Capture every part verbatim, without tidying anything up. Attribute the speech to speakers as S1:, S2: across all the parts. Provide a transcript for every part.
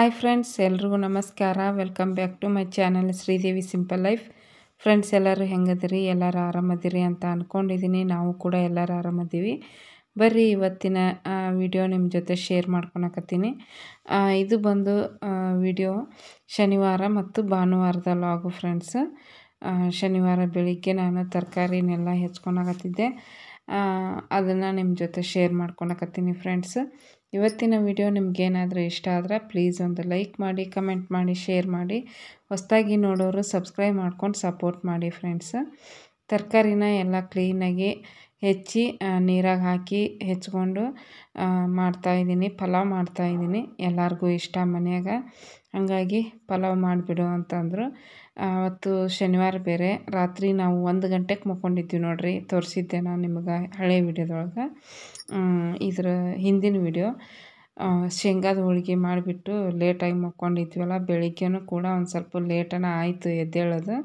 S1: Hi friends, ಎಲ್ರಿಗೂ ನಮಸ್ಕಾರ. Welcome back to my channel Sridevi simple life. Friends, ಎಲ್ಲರೂ ಹೆಂಗದಿರಿ? ಎಲ್ಲರೂ ಆರಾಮದಿರಿ ಅಂತ ಅಂದ್ಕೊಂಡಿದ್ದೀನಿ. ನಾವು ಕೂಡ ಎಲ್ಲರೂ ಆರಾಮದ್ದೀವಿ. ಬರ್ರಿ ಇವತ್ತಿನ ವಿಡಿಯೋ ನಿಮ್ಮ ಜೊತೆ ಶೇರ್ ಮಾಡ್ಕೊಳಕತ್ತೀನಿ. ಇದು ಬಂದು ವಿಡಿಯೋ ಶನಿವಾರ ಮತ್ತು ಭಾನುವಾರದ ಲಾಗು ಫ್ರೆಂಡ್ಸ್. ಶನಿವಾರ ಬೆಳಿಗ್ಗೆ ನಾನು ತರಕಾರಿನೆಲ್ಲ ಹೆಚ್ಕೊಳಕತ್ತಿದ್ದೆ. ಅದನ್ನು ನಿಮ್ಮ ಜೊತೆ ಶೇರ್ ಮಾಡ್ಕೊಳಕತ್ತೀನಿ ಫ್ರೆಂಡ್ಸ್. ಇವತ್ತಿನ ವಿಡಿಯೋ ನಿಮ್ಗೇನಾದರೂ ಇಷ್ಟ ಆದರೆ ಪ್ಲೀಸ್ ಒಂದು ಲೈಕ್ ಮಾಡಿ, ಕಮೆಂಟ್ ಮಾಡಿ, ಶೇರ್ ಮಾಡಿ. ಹೊಸದಾಗಿ ನೋಡೋರು ಸಬ್ಸ್ಕ್ರೈಬ್ ಮಾಡ್ಕೊಂಡು ಸಪೋರ್ಟ್ ಮಾಡಿ ಫ್ರೆಂಡ್ಸ್. ತರಕಾರಿನ ಎಲ್ಲ ಕ್ಲೀನಾಗಿ ಹೆಚ್ಚಿ ನೀರಾಗ ಹಾಕಿ ಹೆಚ್ಕೊಂಡು ಮಾಡ್ತಾಯಿದ್ದೀನಿ. ಪಲಾವ್ ಮಾಡ್ತಾಯಿದ್ದೀನಿ. ಎಲ್ಲರಿಗೂ ಇಷ್ಟ ಮನ್ಯಾಗ. ಹಾಗಾಗಿ ಪಲಾವ್ ಮಾಡಿಬಿಡು ಅಂತಂದರು. ಅವತ್ತು ಶನಿವಾರ ಬೇರೆ. ರಾತ್ರಿ ನಾವು ಒಂದು ಗಂಟೆಗೆ ಮಕ್ಕೊಂಡಿದ್ವಿ ನೋಡ್ರಿ. ತೋರಿಸಿದ್ದೆ ನಾನು ನಿಮಗೆ ಹಳೆ ವಿಡಿಯೋದೊಳಗೆ. ಇದ್ರ ಹಿಂದಿನ ವಿಡಿಯೋ ಶೇಂಗಾದ ಹೋಳಿಗೆ ಮಾಡಿಬಿಟ್ಟು ಲೇಟಾಗಿ ಮಕ್ಕೊಂಡಿದ್ವಲ್ಲ. ಬೆಳಿಗ್ಗೆನೂ ಕೂಡ ಒಂದು ಸ್ವಲ್ಪ ಲೇಟನ ಆಯಿತು ಎದ್ದೇಳೋದು.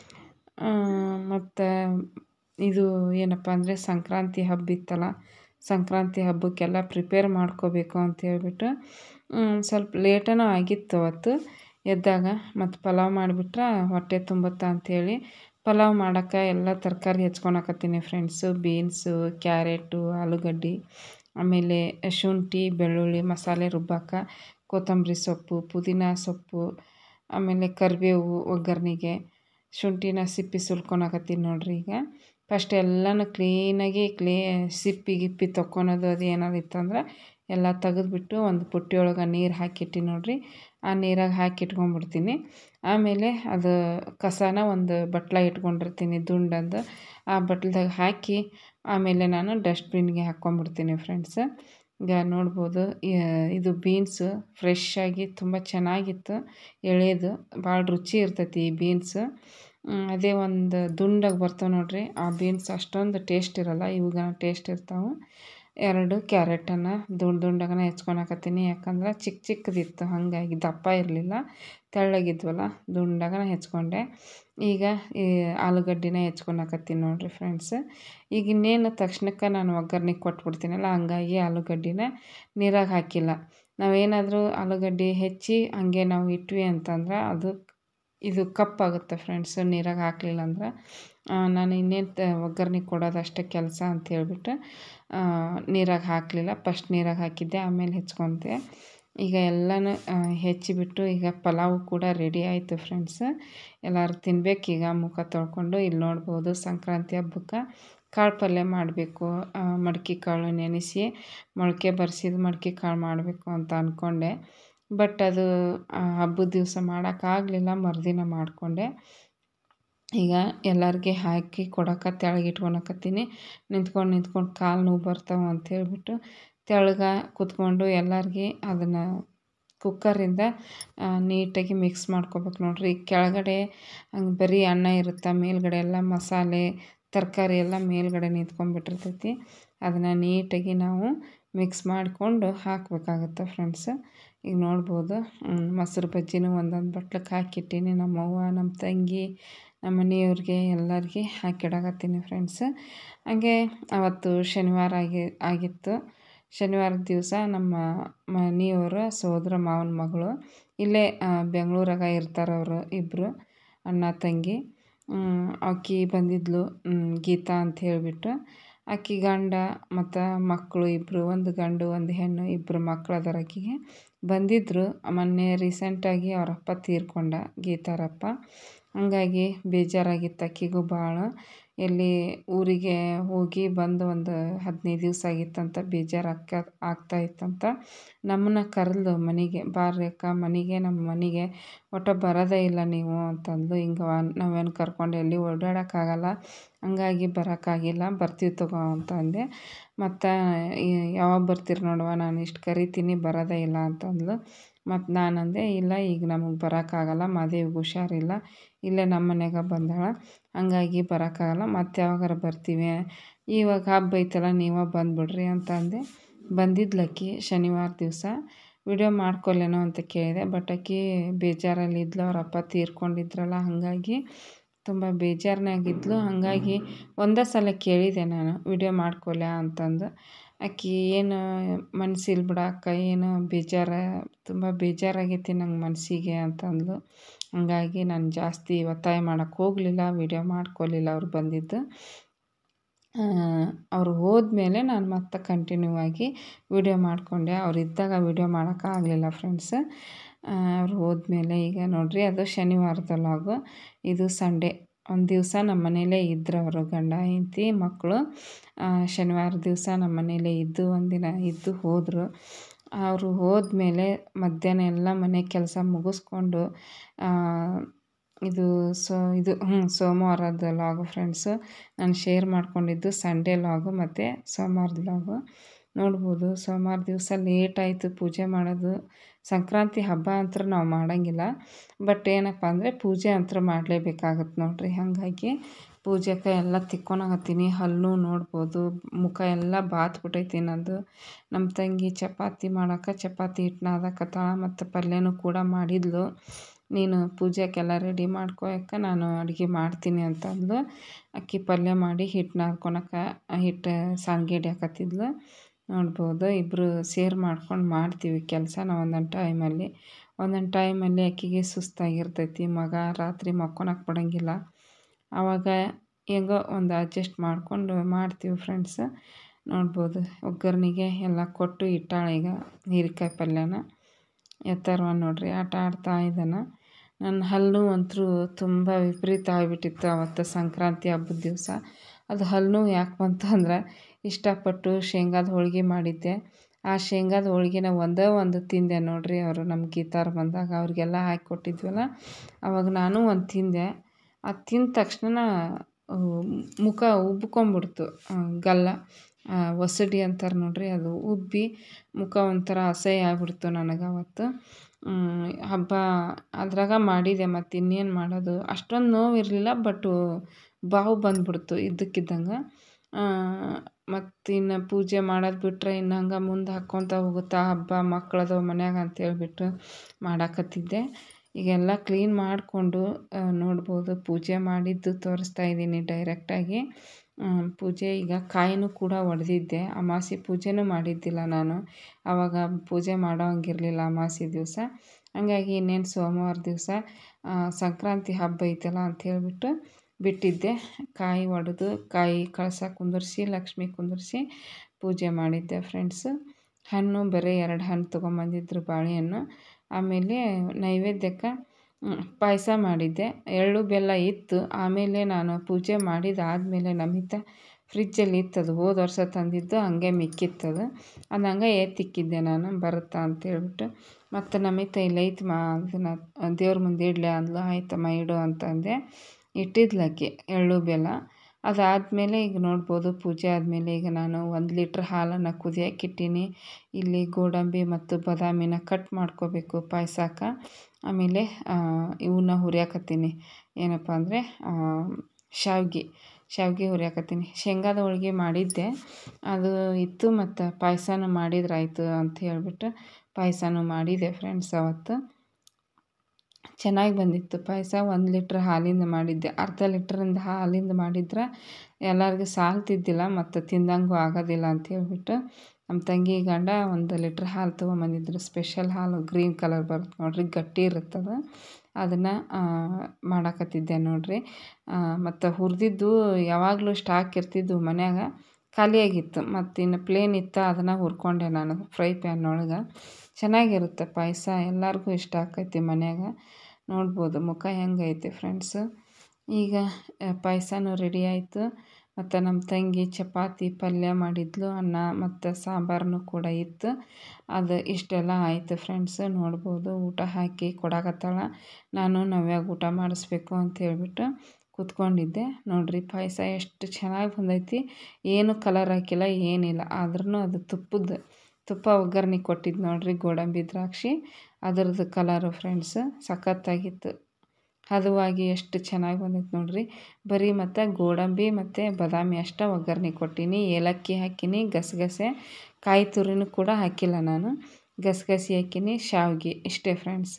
S1: ಮತ್ತು ಇದು ಏನಪ್ಪ ಅಂದರೆ ಸಂಕ್ರಾಂತಿ ಹಬ್ಬ ಇತ್ತಲ್ಲ. ಸಂಕ್ರಾಂತಿ ಹಬ್ಬಕ್ಕೆಲ್ಲ ಪ್ರಿಪೇರ್ ಮಾಡ್ಕೋಬೇಕು ಅಂತ ಹೇಳ್ಬಿಟ್ಟು ಸ್ವಲ್ಪ ಲೇಟನೂ ಆಗಿತ್ತು ಅವತ್ತು ಎದ್ದಾಗ. ಮತ್ತು ಪಲಾವ್ ಮಾಡಿಬಿಟ್ರೆ ಹೊಟ್ಟೆ ತುಂಬುತ್ತಾ ಅಂಥೇಳಿ ಪಲಾವ್ ಮಾಡೋಕ್ಕೆ ಎಲ್ಲ ತರಕಾರಿ ಹೆಚ್ಕೊಳಕತ್ತೀನಿ ಫ್ರೆಂಡ್ಸು. ಬೀನ್ಸು, ಕ್ಯಾರೆಟು, ಆಲೂಗಡ್ಡೆ, ಆಮೇಲೆ ಶುಂಠಿ, ಬೆಳ್ಳುಳ್ಳಿ, ಮಸಾಲೆ ರುಬ್ಬಾಕ, ಕೊತ್ತಂಬರಿ ಸೊಪ್ಪು, ಪುದೀನ ಸೊಪ್ಪು, ಆಮೇಲೆ ಕರಿಬೇವು ಒಗ್ಗರಣೆಗೆ. ಶುಂಠಿನ ಸಿಪ್ಪಿ ಸುಲ್ಕೊಳಕತ್ತೀನಿ ನೋಡ್ರಿ. ಈಗ ಫಸ್ಟ್ ಎಲ್ಲನೂ ಕ್ಲೀನಾಗಿ ಕ್ಲೀ ಸಿಪ್ಪಿ ಗಿಪ್ಪಿ ತೊಗೊಳೋದು ಅದು ಏನಾದ್ರು ಇತ್ತಂದ್ರೆ ಎಲ್ಲ ತೆಗೆದ್ಬಿಟ್ಟು ಒಂದು ಪುಟ್ಟಿ ಒಳಗೆ ನೀರು ಹಾಕಿಟ್ಟು ನೋಡ್ರಿ. ಆ ನೀರಾಗ ಹಾಕಿ ಇಟ್ಕೊಂಡ್ಬಿಡ್ತೀನಿ. ಆಮೇಲೆ ಅದು ಕಸನ ಒಂದು ಬಟ್ಲ ಇಟ್ಕೊಂಡಿರ್ತೀನಿ ದುಂಡಂದು. ಆ ಬಟ್ಲದಾಗ ಹಾಕಿ ಆಮೇಲೆ ನಾನು ಡಸ್ಟ್ಬಿನ್ಗೆ ಹಾಕ್ಕೊಂಡ್ಬಿಡ್ತೀನಿ ಫ್ರೆಂಡ್ಸ್. ಈಗ ನೋಡ್ಬೋದು ಇದು ಬೀನ್ಸು ಫ್ರೆಶ್ ಆಗಿ ತುಂಬ ಚೆನ್ನಾಗಿತ್ತು. ಎಳೆದು ಭಾಳ ರುಚಿ ಇರ್ತೈತಿ ಈ ಬೀನ್ಸು. ಅದೇ ಒಂದು ದುಂಡಾಗಿ ಬರ್ತಾವೆ ನೋಡ್ರಿ. ಆ ಬೀನ್ಸ್ ಅಷ್ಟೊಂದು ಟೇಸ್ಟ್ ಇರೋಲ್ಲ, ಇವಾಗ ಟೇಸ್ಟ್ ಇರ್ತಾವೆ. ಎರಡು ಕ್ಯಾರೆಟನ್ನು ದುಂಡು ದುಂಡಾಗನ ಹೆಚ್ಕೊಳಕತ್ತೀನಿ. ಯಾಕಂದ್ರೆ ಚಿಕ್ಕ ಚಿಕ್ಕದಿತ್ತು, ಹಾಗಾಗಿ ದಪ್ಪ ಇರಲಿಲ್ಲ. ತೆಳ್ಳಗಿದ್ವಲ್ಲ, ದುಂಡಾಗನ ಹೆಚ್ಕೊಂಡೆ. ಈಗ ಈ ಆಲೂಗಡ್ಡಿನ ಹೆಚ್ಕೊಳಕತ್ತೀನಿ ನೋಡ್ರಿ ಫ್ರೆಂಡ್ಸ್. ಈಗ ಇನ್ನೇನು ತಕ್ಷಣಕ್ಕೆ ನಾನು ಒಗ್ಗರಣೆಗೆ ಕೊಟ್ಬಿಡ್ತೀನಲ್ಲ, ಹಂಗಾಗಿ ಆಲೂಗಡ್ಡಿನ ನೀರಾಗ ಹಾಕಿಲ್ಲ. ನಾವೇನಾದರೂ ಆಲೂಗಡ್ಡೆ ಹೆಚ್ಚಿ ಹಾಗೆ ನಾವು ಇಟ್ವಿ ಅಂತಂದ್ರೆ ಅದು ಇದು ಕಪ್ಪಾಗುತ್ತೆ ಫ್ರೆಂಡ್ಸ್, ನೀರಾಗ ಹಾಕಲಿಲ್ಲ ಅಂದ್ರೆ. ನಾನು ಇನ್ನೇನು ತ ಒಗ್ಗರಣೆ ಕೊಡೋದಷ್ಟೇ ಕೆಲಸ ಅಂತ ಹೇಳ್ಬಿಟ್ಟು ನೀರಾಗ ಹಾಕಲಿಲ್ಲ. ಫಸ್ಟ್ ನೀರಾಗ ಹಾಕಿದ್ದೆ, ಆಮೇಲೆ ಹೆಚ್ಕೊತೆ. ಈಗ ಎಲ್ಲನೂ ಹೆಚ್ಚಿಬಿಟ್ಟು ಈಗ ಪಲಾವು ಕೂಡ ರೆಡಿ ಆಯಿತು ಫ್ರೆಂಡ್ಸ್. ಎಲ್ಲರೂ ತಿನ್ಬೇಕೀಗ ಮುಖ ತೊಳ್ಕೊಂಡು. ಇಲ್ಲಿ ನೋಡ್ಬೋದು ಸಂಕ್ರಾಂತಿ ಹಬ್ಬಕ್ಕೆ ಕಾಳು ಪಲ್ಯ ಮಾಡಬೇಕು. ಮಡ್ಕೆ ಕಾಳು ನೆನೆಸಿ ಮೊಳಕೆ ಬರ್ಸಿದ ಮಡ್ಕೆ ಕಾಳು ಮಾಡಬೇಕು ಅಂತ ಅಂದ್ಕೊಂಡೆ. ಬಟ್ ಅದು ಹಬ್ಬದ ದಿವಸ ಮಾಡೋಕ್ಕಾಗಲಿಲ್ಲ, ಮರುದಿನ ಮಾಡಿಕೊಂಡೆ. ಈಗ ಎಲ್ಲರಿಗೆ ಹಾಕಿ ಕೊಡೋಕೆ ತೆಳಗೆ ಇಟ್ಕೊಳಕತ್ತೀನಿ. ನಿಂತ್ಕೊಂಡು ನಿಂತ್ಕೊಂಡು ಕಾಲು ನೋವು ಬರ್ತಾವೆ ಅಂಥೇಳ್ಬಿಟ್ಟು ತೆಳಗೆ ಕೂತ್ಕೊಂಡು ಎಲ್ಲರಿಗೆ ಅದನ್ನು ಕುಕ್ಕರಿಂದ ನೀಟಾಗಿ ಮಿಕ್ಸ್ ಮಾಡ್ಕೊಬೇಕು ನೋಡ್ರಿ. ಕೆಳಗಡೆ ಹಂಗೆ ಬರೀ ಅನ್ನ ಇರುತ್ತೆ, ಮೇಲ್ಗಡೆ ಎಲ್ಲ ಮಸಾಲೆ ತರಕಾರಿ ಎಲ್ಲ ಮೇಲ್ಗಡೆ ನಿಂತ್ಕೊಂಡ್ಬಿಟ್ಟಿರ್ತೈತಿ. ಅದನ್ನು ನೀಟಾಗಿ ನಾವು ಮಿಕ್ಸ್ ಮಾಡಿಕೊಂಡು ಹಾಕಬೇಕಾಗತ್ತೆ ಫ್ರೆಂಡ್ಸ್. ಈಗ ನೋಡ್ಬೋದು ಮೊಸರು ಬಜ್ಜಿನೂ ಒಂದೊಂದು ಬಟ್ಲಕ್ಕೆ ಹಾಕಿಟ್ಟೀನಿ. ನಮ್ಮವ್ವ, ನಮ್ಮ ತಂಗಿ, ನಮ್ಮ ಮನೆಯವ್ರಿಗೆ ಎಲ್ಲರಿಗೆ ಹಾಕಿಡಕತ್ತೀನಿ ಫ್ರೆಂಡ್ಸ್. ಹಾಗೆ ಅವತ್ತು ಶನಿವಾರ ಆಗಿ ಆಗಿತ್ತು. ಶನಿವಾರದ ದಿವಸ ನಮ್ಮ ಮನೆಯವರು ಸೋದರ ಮಾವನ ಮಗಳು ಇಲ್ಲೇ ಬೆಂಗಳೂರಾಗ ಇರ್ತಾರೆ. ಅವರು ಇಬ್ಬರು ಅಣ್ಣ ತಂಗಿ. ಆಕಿ ಬಂದಿದ್ಲು, ಗೀತಾ ಅಂತ ಹೇಳಿಬಿಟ್ಟು. ಆಕಿ ಗಂಡ ಮತ್ತು ಮಕ್ಕಳು ಇಬ್ಬರು, ಒಂದು ಗಂಡು ಒಂದು ಹೆಣ್ಣು, ಇಬ್ಬರು ಮಕ್ಕಳು ಅದಾರ ಆಕಿಗೆ. ಬಂದಿದ್ದರು. ಮೊನ್ನೆ ರೀಸೆಂಟಾಗಿ ಅವರಪ್ಪ ತೀರ್ಕೊಂಡ, ಗೀತಾರಪ್ಪ. ಹಂಗಾಗಿ ಬೇಜಾರಾಗಿತ್ತು ಆಕಿಗೂ ಭಾಳ. ಎಲ್ಲಿ ಊರಿಗೆ ಹೋಗಿ ಬಂದು ಒಂದು ಹದಿನೈದು ದಿವಸ ಆಗಿತ್ತಂತ. ಬೇಜಾರಾಗ ಆಗ್ತಾಯಿತ್ತಂತ. ನಮ್ಮನ್ನ ಕರೆದ್ಲು ಮನೆಗೆ, ಬಾರ್ರಿ ಅಕ್ಕ ಮನೆಗೆ, ನಮ್ಮ ಮನೆಗೆ ಒಟ್ಟು ಬರೋದೇ ಇಲ್ಲ ನೀವು ಅಂತಂದು. ಹಿಂಗೆ ನಾವೇನು ಕರ್ಕೊಂಡು ಎಲ್ಲಿ ಓಡಾಡೋಕ್ಕಾಗಲ್ಲ, ಹಂಗಾಗಿ ಬರೋಕ್ಕಾಗಿಲ್ಲ, ಬರ್ತೀವಿ ತಗೋ ಅಂತ ಅಂದೆ. ಮತ್ತು ಯಾವಾಗ ಬರ್ತೀರಿ ನೋಡುವ, ನಾನು ಇಷ್ಟು ಕರಿತೀನಿ ಬರೋದೇ ಇಲ್ಲ ಅಂತಂದ್ಲು. ಮತ್ತು ನಾನು ಅಂದೆ, ಇಲ್ಲ ಈಗ ನಮಗೆ ಬರೋಕ್ಕಾಗಲ್ಲ, ಮಾದೇವಿಗೆ ಹುಷಾರಿಲ್ಲ, ಇಲ್ಲೇ ನಮ್ಮ ಮನೆಗೆ ಬಂದಾಳ, ಹಂಗಾಗಿ ಬರೋಕ್ಕಾಗಲ್ಲ, ಮತ್ತು ಯಾವಾಗಾರ ಬರ್ತೀವಿ, ಇವಾಗ ಹಬ್ಬ ಐತಲ್ಲ ನೀವೇ ಬಂದುಬಿಡ್ರಿ ಅಂತ ಅಂದೆ. ಬಂದಿದ್ಲಕ್ಕಿ ಶನಿವಾರ ದಿವಸ. ವಿಡಿಯೋ ಮಾಡ್ಕೊಲ್ಲೇನೋ ಅಂತ ಕೇಳಿದೆ. ಬಟ್ ಆಕಿ ಬೇಜಾರಲ್ಲಿದ್ಲು, ಅವರಪ್ಪ ತೀರ್ಕೊಂಡಿದ್ರಲ್ಲ, ಹಾಗಾಗಿ ತುಂಬ ಬೇಜಾರನ್ನಾಗಿದ್ಲು. ಹಾಗಾಗಿ ಒಂದೇ ಸಲ ಕೇಳಿದೆ ನಾನು, ವಿಡಿಯೋ ಮಾಡ್ಕೊಲ್ಯಾ ಅಂತಂದು. ಆಕಿ ಏನು ಮನ್ಸಿಲ್ಲ ಬಿಡಕ್ಕ, ಏನು ಬೇಜಾರ, ತುಂಬ ಬೇಜಾರಾಗೈತಿ ನಂಗೆ ಮನಸ್ಸಿಗೆ ಅಂತಂದ್ಲು. ಹಂಗಾಗಿ ನಾನು ಜಾಸ್ತಿ ಒತ್ತಾಯ ಮಾಡೋಕ್ಕೆ ಹೋಗಲಿಲ್ಲ, ವೀಡಿಯೋ ಮಾಡ್ಕೊಲಿಲ್ಲ ಅವ್ರು ಬಂದಿದ್ದು. ಅವ್ರು ಹೋದ್ಮೇಲೆ ನಾನು ಮತ್ತೆ ಕಂಟಿನ್ಯೂ ಆಗಿ ವೀಡಿಯೋ ಮಾಡಿಕೊಂಡೆ. ಅವ್ರು ಇದ್ದಾಗ ವೀಡಿಯೋ ಮಾಡೋಕ್ಕಾಗಲಿಲ್ಲ ಫ್ರೆಂಡ್ಸ್. ಅವ್ರು ಹೋದ್ಮೇಲೆ ಈಗ ನೋಡಿರಿ, ಅದು ಶನಿವಾರದ ವ್ಲಾಗು. ಇದು ಸಂಡೇ ಒಂದು ದಿವಸ ನಮ್ಮ ಮನೇಲೇ ಇದ್ದರು ಅವರು, ಗಂಡ ಹೆಂಡತಿ ಮಕ್ಕಳು. ಶನಿವಾರ ದಿವಸ ನಮ್ಮ ಮನೇಲೇ ಇದ್ದು ಒಂದಿನ ಇದ್ದು ಹೋದರು. ಅವರು ಹೋದ್ಮೇಲೆ ಮಧ್ಯಾಹ್ನ ಎಲ್ಲ ಮನೆ ಕೆಲಸ ಮುಗಿಸ್ಕೊಂಡು ಇದು ಸೊ ಇದು ಹ್ಞೂ ಸೋಮವಾರದ ಲಾಗು ಫ್ರೆಂಡ್ಸು. ನಾನು ಶೇರ್ ಮಾಡ್ಕೊಂಡಿದ್ದು ಸಂಡೇ ಲಾಗು ಮತ್ತು ಸೋಮವಾರದ ಲಾಗು. ನೋಡ್ಬೋದು ಸೋಮವಾರ ದಿವಸ ಲೇಟಾಯಿತು ಪೂಜೆ ಮಾಡೋದು. ಸಂಕ್ರಾಂತಿ ಹಬ್ಬ ಅಂತೂ ನಾವು ಮಾಡೋಂಗಿಲ್ಲ, ಬಟ್ ಏನಪ್ಪ ಅಂದರೆ ಪೂಜೆ ಅಂತೂ ಮಾಡಲೇಬೇಕಾಗತ್ತೆ ನೋಡಿರಿ. ಹಾಗಾಗಿ ಪೂಜೆಗೆ ಎಲ್ಲ ತಿಕ್ಕೊಳಕತ್ತೀನಿ. ಹಲ್ಲು ನೋಡ್ಬೋದು, ಮುಖ ಎಲ್ಲ ಬಾತ್ಬಿಟ್ಟೈತಿ ನಂದು. ನಮ್ಮ ತಂಗಿ ಚಪಾತಿ ಮಾಡೋಕೆ ಚಪಾತಿ ಹಿಟ್ಟು ನಾದಕತ್ತಾಳ, ಮತ್ತು ಪಲ್ಯನೂ ಕೂಡ ಮಾಡಿದ್ಲು. ನೀನು ಪೂಜೆಗೆಲ್ಲ ರೆಡಿ ಮಾಡ್ಕೊಳಕ್ಕೆ ನಾನು ಅಡುಗೆ ಮಾಡ್ತೀನಿ ಅಂತಂದ್ಲು. ಅಕ್ಕಿ ಪಲ್ಯ ಮಾಡಿ ಹಿಟ್ಟು ನಾದ್ಕೊಳಕ್ಕೆ ಹಿಟ್ಟು ಸಾನ್ಗೆ ಹಿಡಿಯಾಕತ್ತಿದ್ಲು. ನೋಡ್ಬೋದು ಇಬ್ಬರು ಸೇರ್ ಮಾಡ್ಕೊಂಡು ಮಾಡ್ತೀವಿ ಕೆಲಸನ ಒಂದೊಂದು ಟೈಮಲ್ಲಿ. ಒಂದೊಂದು ಟೈಮಲ್ಲಿ ಆಕೆಗೆ ಸುಸ್ತಾಗಿರ್ತೈತಿ, ಮಗ ರಾತ್ರಿ ಮಕ್ಕೊಳಕ್ಕೆ ಬಿಡೋಂಗಿಲ್ಲ. ಆವಾಗ ಹೆಂಗೋ ಒಂದು ಅಡ್ಜಸ್ಟ್ ಮಾಡಿಕೊಂಡು ಮಾಡ್ತೀವಿ ಫ್ರೆಂಡ್ಸ್. ನೋಡ್ಬೋದು ಒಗ್ಗರಣೆಗೆ ಎಲ್ಲ ಕೊಟ್ಟು ಇಟ್ಟಾಳೆ ಈಗ ಹೀರೆಕಾಯಿ ಪಲ್ಯನ. ಎತ್ತರವ ನೋಡ್ರಿ ಆಟ ಆಡ್ತಾ ಇದ್ದಾನೆ. ನನ್ನ ಹಲ್ಲು ಅಂತೂ ತುಂಬ ವಿಪರೀತ ಆಗಿಬಿಟ್ಟಿತ್ತು ಆವತ್ತು ಸಂಕ್ರಾಂತಿ ಹಬ್ಬದ ದಿವಸ. ಅದು ಹಲ್ಲು ಯಾಕೆ ಬಂತು ಅಂದ್ರೆ, ಇಷ್ಟಪಟ್ಟು ಶೇಂಗಾದ ಹೋಳ್ಗೆ ಮಾಡಿದ್ದೆ. ಆ ಶೇಂಗಾದ ಹೋಳ್ಗೆನ ಒಂದೇ ಒಂದು ತಿಂದೆ ನೋಡಿರಿ. ಅವರು ನಮ್ಮ ಗೀತಾರು ಬಂದಾಗ ಅವ್ರಿಗೆಲ್ಲ ಹಾಕಿ ಕೊಟ್ಟಿದ್ವಲ್ಲ, ಆವಾಗ ನಾನು ಒಂದು ತಿಂದೆ. ಅದು ತಿಂದ ತಕ್ಷಣ ಮುಖ ಉಬ್ಕೊಂಬಿಡ್ತು, ಗಲ್ಲ ಒಸಡಿ ಅಂತಾರೆ ನೋಡಿರಿ, ಅದು ಉಬ್ಬಿ ಮುಖ ಒಂಥರ ಅಸಹ್ಯ ಆಗ್ಬಿಡ್ತು ನನಗೆ ಅವತ್ತು. ಹಬ್ಬ ಅದ್ರಾಗ ಮಾಡಿದೆ, ಮತ್ತು ಇನ್ನೇನು ಮಾಡೋದು. ಅಷ್ಟೊಂದು ನೋವು ಇರಲಿಲ್ಲ, ಬಟ್ಟು ಬಾವು ಬಂದುಬಿಡ್ತು ಇದ್ದಕ್ಕಿದ್ದಂಗೆ. ಮತ್ತು ಇನ್ನು ಪೂಜೆ ಮಾಡೋದು ಬಿಟ್ಟರೆ ಇನ್ನು ಹಂಗೆ ಮುಂದೆ ಹಾಕ್ಕೊತ ಹೋಗುತ್ತಾ ಹಬ್ಬ ಮಕ್ಕಳದು ಮನ್ಯಾಗ ಅಂತೇಳ್ಬಿಟ್ಟು ಮಾಡಾಕತ್ತಿದ್ದೆ. ಈಗೆಲ್ಲ ಕ್ಲೀನ್ ಮಾಡಿಕೊಂಡು ನೋಡ್ಬೋದು ಪೂಜೆ ಮಾಡಿದ್ದು ತೋರಿಸ್ತಾ ಇದ್ದೀನಿ ಡೈರೆಕ್ಟಾಗಿ. ಪೂಜೆ ಈಗ ಕಾಯಿನೂ ಕೂಡ ಒಡೆದಿದ್ದೆ. ಅಮಾವಾಸ್ಯೆ ಪೂಜೆನೂ ಮಾಡಿದ್ದಿಲ್ಲ ನಾನು, ಆವಾಗ ಪೂಜೆ ಮಾಡೋ ಹಂಗಿರಲಿಲ್ಲ ಅಮಾವಾಸ್ಯೆ ದಿವಸ. ಹಂಗಾಗಿ ಇನ್ನೇನು ಸೋಮವಾರ ದಿವಸ ಸಂಕ್ರಾಂತಿ ಹಬ್ಬ ಐತಲ್ಲ ಅಂಥೇಳ್ಬಿಟ್ಟು ಬಿಟ್ಟಿದ್ದೆ. ಕಾಯಿ ಒಡೆದು ಕಾಯಿ ಕಳಸ ಕುಂದರ್ಸಿ ಲಕ್ಷ್ಮಿ ಕುಂದರ್ಸಿ ಪೂಜೆ ಮಾಡಿದ್ದೆ ಫ್ರೆಂಡ್ಸು. ಹಣ್ಣು ಬರೀ ಎರಡು ಹಣ್ಣು ತೊಗೊಂಬಂದಿದ್ರು, ಬಾಳೆಹಣ್ಣು. ಆಮೇಲೆ ನೈವೇದ್ಯಕ್ಕೆ ಪಾಯಸ ಮಾಡಿದ್ದೆ. ಎಳ್ಳು ಬೆಲ್ಲ ಇತ್ತು. ಆಮೇಲೆ ನಾನು ಪೂಜೆ ಮಾಡಿದಾದಮೇಲೆ ನಮಿತ ಫ್ರಿಜ್ಜಲ್ಲಿ ಇತ್ತದು, ಹೋದ ವರ್ಷ ತಂದಿದ್ದು ಹಂಗೆ ಮಿಕ್ಕಿತ್ತದು. ಅದು ಹಂಗೆ ಎತ್ತಿಕ್ಕಿದ್ದೆ ನಾನು ಬರುತ್ತಾ ಅಂತೇಳ್ಬಿಟ್ಟು. ಮತ್ತು ನಮಿತ ಇಲ್ಲೈತೆ ಮಾ ಅದನ್ನು ದೇವ್ರ ಮುಂದೆ ಇಡಲಿ ಅಂದ್ಲು. ಆಯ್ತಮ್ಮ ಇಡು ಅಂತಂದೆ. ಇಟ್ಟಿದ್ಲಕ್ಕೆ ಎಳ್ಳು ಬೆಲ್ಲ. ಅದಾದಮೇಲೆ ಈಗ ನೋಡ್ಬೋದು ಪೂಜೆ ಆದಮೇಲೆ ಈಗ ನಾನು ಒಂದು ಲೀಟ್ರ್ ಹಾಲನ್ನು ಕುದಿಯೋಕೆ ಇಟ್ಟೀನಿ. ಇಲ್ಲಿ ಗೋಡಂಬಿ ಮತ್ತು ಬಾದಾಮಿನ ಕಟ್ ಮಾಡ್ಕೋಬೇಕು ಪಾಯಸಕ್ಕೆ. ಆಮೇಲೆ ಇವನ್ನ ಹುರಿಯಾಕತ್ತೀನಿ, ಏನಪ್ಪ ಅಂದರೆ ಶಾವಿಗೆ ಶಾವಿಗೆ ಹುರಿಯಾಕತ್ತೀನಿ. ಶೇಂಗಾದ ಹೋಳ್ಗೆ ಮಾಡಿದ್ದೆ, ಅದು ಇತ್ತು, ಮತ್ತು ಪಾಯಸನೂ ಮಾಡಿದ್ರಾಯ್ತು ಅಂತ ಹೇಳ್ಬಿಟ್ಟು ಪಾಯಸನೂ ಮಾಡಿದೆ ಫ್ರೆಂಡ್ಸ್. ಅವತ್ತು ಚೆನ್ನಾಗಿ ಬಂದಿತ್ತು ಪಾಯಸ. ಒಂದು ಲೀಟ್ರ್ ಹಾಲಿಂದ ಮಾಡಿದ್ದೆ. ಅರ್ಧ ಲೀಟ್ರಿಂದ ಹಾಲಿಂದ ಮಾಡಿದ್ರೆ ಎಲ್ಲರಿಗೂ ಸಾಲ್ತಿದ್ದಿಲ್ಲ, ಮತ್ತು ತಿಂದಂಗೂ ಆಗೋದಿಲ್ಲ ಅಂಥೇಳ್ಬಿಟ್ಟು ನಮ್ಮ ತಂಗಿ ಗಂಡ ಒಂದು ಲೀಟ್ರ್ ಹಾಲು ತೊಗೊಂಬಂದಿದ್ರು. ಸ್ಪೆಷಲ್ ಹಾಲು ಗ್ರೀನ್ ಕಲರ್ ಬರುತ್ತೆ ನೋಡಿರಿ, ಗಟ್ಟಿ ಇರುತ್ತದು. ಅದನ್ನು ಮಾಡಾಕತ್ತಿದ್ದೆ ನೋಡಿರಿ. ಮತ್ತು ಹುರಿದಿದ್ದು ಯಾವಾಗಲೂ ಸ್ಟಾಕ್ ಇರ್ತಿದ್ದು ಮನ್ಯಾಗ, ಖಾಲಿಯಾಗಿತ್ತು. ಮತ್ತು ಇನ್ನು ಪ್ಲೇನ್ ಇತ್ತು, ಅದನ್ನು ಹುರ್ಕೊಂಡೆ ನಾನು ಫ್ರೈ ಪ್ಯಾನ್ನೊಳಗೆ. ಚೆನ್ನಾಗಿರುತ್ತೆ ಪಾಯಸ, ಎಲ್ಲರಿಗೂ ಇಷ್ಟ ಆಕೈತಿ ಮನ್ಯಾಗ. ನೋಡ್ಬೋದು ಮುಖ ಹೆಂಗೈತೆ ಫ್ರೆಂಡ್ಸು. ಈಗ ಪಾಯಸನೂ ರೆಡಿ ಆಯಿತು. ಮತ್ತು ನಮ್ಮ ತಂಗಿ ಚಪಾತಿ ಪಲ್ಯ ಮಾಡಿದ್ಲು, ಅನ್ನ ಮತ್ತು ಸಾಂಬಾರನ್ನು ಕೂಡ ಇತ್ತು. ಅದು ಇಷ್ಟೆಲ್ಲ ಆಯಿತು ಫ್ರೆಂಡ್ಸು. ನೋಡ್ಬೋದು ಊಟ ಹಾಕಿ ಕೊಡಾಕತ್ತಾಳ. ನಾನು ನವ್ಯಾಗ ಊಟ ಮಾಡಿಸ್ಬೇಕು ಅಂತೇಳ್ಬಿಟ್ಟು ಕೂತ್ಕೊಂಡಿದ್ದೆ. ನೋಡಿರಿ ಪಾಯಸ ಎಷ್ಟು ಚೆನ್ನಾಗಿ ಬಂದೈತಿ. ಏನು ಕಲರ್ ಹಾಕಿಲ್ಲ, ಏನಿಲ್ಲ. ಆದ್ರೂ ಅದು ತುಪ್ಪದ ತುಪ್ಪ ಒಗ್ಗರಣೆ ಕೊಟ್ಟಿದ್ದು ನೋಡಿರಿ, ಗೋಡಂಬಿ ದ್ರಾಕ್ಷಿ ಅದರದ್ದು ಕಲರು ಫ್ರೆಂಡ್ಸು. ಸಖತ್ತಾಗಿತ್ತು, ಹದವಾಗಿ ಎಷ್ಟು ಚೆನ್ನಾಗಿ ಬಂದೈತೆ ನೋಡಿರಿ. ಬರೀ ಮತ್ತು ಗೋಡಂಬಿ ಮತ್ತು ಬಾದಾಮಿ ಅಷ್ಟೇ ಒಗ್ಗರಣೆ ಕೊಟ್ಟೀನಿ. ಏಲಕ್ಕಿ ಹಾಕೀನಿ, ಗಸಗಸೆ, ಕಾಯಿ ತುರಿನೂ ಕೂಡ ಹಾಕಿಲ್ಲ ನಾನು, ಗಸಗಸೆ ಹಾಕೀನಿ, ಶಾವಿಗೆ ಇಷ್ಟೇ ಫ್ರೆಂಡ್ಸ್.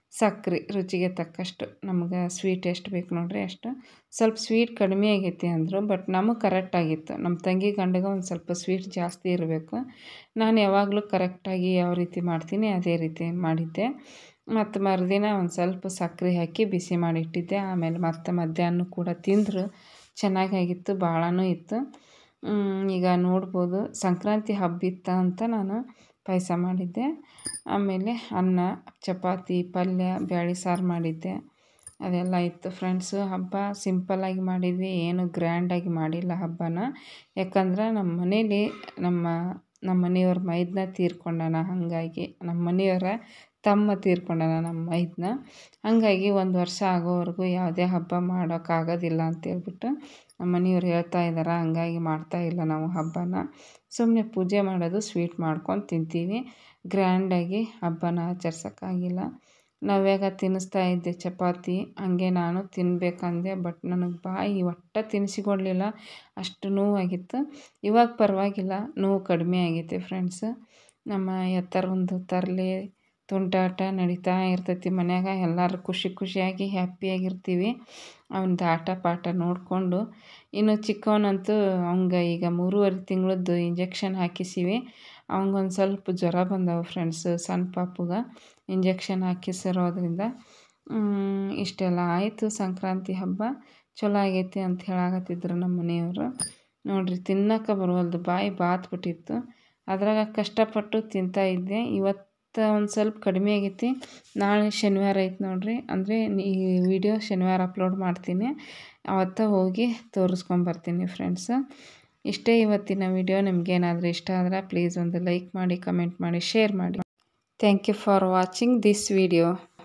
S1: ಸಕ್ಕರೆ ರುಚಿಗೆ ತಕ್ಕಷ್ಟು ನಮ್ಗೆ ಸ್ವೀಟ್ ಎಷ್ಟು ಬೇಕು ನೋಡಿರಿ ಅಷ್ಟು. ಸ್ವಲ್ಪ ಸ್ವೀಟ್ ಕಡಿಮೆ ಆಗೈತಿ ಅಂದರು, ಬಟ್ ನಮಗೆ ಕರೆಕ್ಟ್ ಆಗಿತ್ತು. ನಮ್ಮ ತಂಗಿ ಗಂಡಗೆ ಒಂದು ಸ್ವಲ್ಪ ಸ್ವೀಟ್ ಜಾಸ್ತಿ ಇರಬೇಕು. ನಾನು ಯಾವಾಗಲೂ ಕರೆಕ್ಟಾಗಿ ಯಾವ ರೀತಿ ಮಾಡ್ತೀನಿ ಅದೇ ರೀತಿ ಮಾಡಿದ್ದೆ. ಮತ್ತು ಮರುದಿನ ಒಂದು ಸ್ವಲ್ಪ ಸಕ್ಕರೆ ಹಾಕಿ ಬಿಸಿ ಮಾಡಿಟ್ಟಿದ್ದೆ. ಆಮೇಲೆ ಮತ್ತೆ ಮಧ್ಯಾಹ್ನ ಕೂಡ ತಿಂದರು, ಚೆನ್ನಾಗಾಗಿತ್ತು, ಭಾಳನೂ ಇತ್ತು. ಈಗ ನೋಡ್ಬೋದು ಸಂಕ್ರಾಂತಿ ಹಬ್ಬ ಇತ್ತು ಅಂತ ನಾನು ಪಾಯಸ ಮಾಡಿದ್ದೆ. ಆಮೇಲೆ ಅನ್ನ, ಚಪಾತಿ, ಪಲ್ಯ, ಬ್ಯಾಳೆ ಸಾರು ಮಾಡಿದ್ದೆ, ಅದೆಲ್ಲ ಇತ್ತು ಫ್ರೆಂಡ್ಸು. ಹಬ್ಬ ಸಿಂಪಲ್ಲಾಗಿ ಮಾಡಿದ್ವಿ, ಏನು ಗ್ರ್ಯಾಂಡಾಗಿ ಮಾಡಿಲ್ಲ ಹಬ್ಬನ. ಯಾಕಂದ್ರೆ ನಮ್ಮ ಮನೇಲಿ ನಮ್ಮ ನಮ್ಮ ಮನೆಯವ್ರ ಮೈದನ ತೀರ್ಕೊಂಡಾನ, ಹಾಗಾಗಿ ನಮ್ಮ ಮನೆಯವರ ತಮ್ಮ ತೀರ್ಕೊಂಡಾನ ನಮ್ಮ ಮೈದನ. ಹಾಗಾಗಿ ಒಂದು ವರ್ಷ ಆಗೋವರೆಗೂ ಯಾವುದೇ ಹಬ್ಬ ಮಾಡೋಕ್ಕಾಗೋದಿಲ್ಲ ಅಂತೇಳ್ಬಿಟ್ಟು ನಮ್ಮ ಮನೆಯವ್ರು ಹೇಳ್ತಾ ಇದ್ದಾರೆ. ಹಂಗಾಗಿ ಮಾಡ್ತಾಯಿಲ್ಲ ನಾವು ಹಬ್ಬನ. ಸುಮ್ಮನೆ ಪೂಜೆ ಮಾಡೋದು, ಸ್ವೀಟ್ ಮಾಡ್ಕೊಂಡು ತಿಂತೀವಿ. ಗ್ರ್ಯಾಂಡಾಗಿ ಹಬ್ಬನ ಆಚರ್ಸೋಕ್ಕಾಗಿಲ್ಲ. ನವ್ಯಾಗ ತಿನ್ನಿಸ್ತಾ ಇದ್ದೆ ಚಪಾತಿ, ಹಂಗೆ ನಾನು ತಿನ್ನಬೇಕಂದೆ, ಬಟ್ ನನಗೆ ಬಾಯಿ ಒಟ್ಟು ತಿನ್ನಿಸಿಕೊಡ್ಲಿಲ್ಲ, ಅಷ್ಟು ನೋವಾಗಿತ್ತು. ಇವಾಗ ಪರವಾಗಿಲ್ಲ, ನೋವು ಕಡಿಮೆ ಆಗೈತೆ ಫ್ರೆಂಡ್ಸ್. ನಮ್ಮ ಎತ್ತರ ಒಂದು ತರಲೆ ತುಂಟಾಟ ನಡೀತಾ ಇರ್ತೈತಿ ಮನ್ಯಾಗ. ಎಲ್ಲರೂ ಖುಷಿ ಖುಷಿಯಾಗಿ ಹ್ಯಾಪಿಯಾಗಿರ್ತೀವಿ ಅವನದು ಆಟ ಪಾಠ ನೋಡಿಕೊಂಡು. ಇನ್ನು ಚಿಕ್ಕವನಂತೂ ಅವಂಗೆ ಈಗ ಮೂರುವರೆ ತಿಂಗಳದ್ದು ಇಂಜೆಕ್ಷನ್ ಹಾಕಿಸಿವಿ. ಅವಂಗೊಂದು ಸ್ವಲ್ಪ ಜ್ವರ ಬಂದವು ಫ್ರೆಂಡ್ಸ್, ಸಣ್ಣ ಪಾಪುಗೆ ಇಂಜೆಕ್ಷನ್ ಹಾಕಿಸಿರೋದ್ರಿಂದ. ಇಷ್ಟೆಲ್ಲ ಆಯಿತು. ಸಂಕ್ರಾಂತಿ ಹಬ್ಬ ಚಲೋ ಆಗೈತಿ ಅಂತ ಹೇಳಾಕತ್ತಿದ್ರು ನಮ್ಮ ಮನೆಯವರು. ನೋಡಿರಿ ತಿನ್ನೋಕೆ ಬರುವಲ್ದು, ಬಾಯಿ ಬಾತ್ಬಿಟ್ಟಿತ್ತು. ಅದ್ರಾಗ ಕಷ್ಟಪಟ್ಟು ತಿಂತಾಯಿದ್ದೆ. ಇವತ್ತು ಒಂದು ಸ್ವಲ್ಪ ಕಡಿಮೆ ಆಗೈತಿ. ನಾಳೆ ಶನಿವಾರ ಐತೆ ನೋಡಿರಿ, ಅಂದರೆ ಈ ವಿಡಿಯೋ ಶನಿವಾರ ಅಪ್ಲೋಡ್ ಮಾಡ್ತೀನಿ, ಅವತ್ತು ಹೋಗಿ ತೋರಿಸ್ಕೊಂಬರ್ತೀನಿ ಫ್ರೆಂಡ್ಸ್. ಇಷ್ಟೇ ಇವತ್ತಿನ ವಿಡಿಯೋ. ನಿಮಗೇನಾದರೂ ಇಷ್ಟ ಆದರೆ ಪ್ಲೀಸ್ ಒಂದು ಲೈಕ್ ಮಾಡಿ, ಕಮೆಂಟ್ ಮಾಡಿ, ಶೇರ್ ಮಾಡಿ. Thank you for watching this video.